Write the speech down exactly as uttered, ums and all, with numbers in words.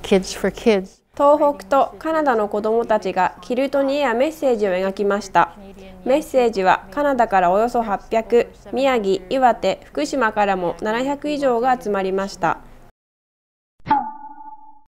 Kids for Kids。 東北とカナダの子どもたちがキルトに絵やメッセージを描きました。メッセージはカナダからおよそはっぴゃく、宮城、岩手、福島からもななひゃく以上が集まりました。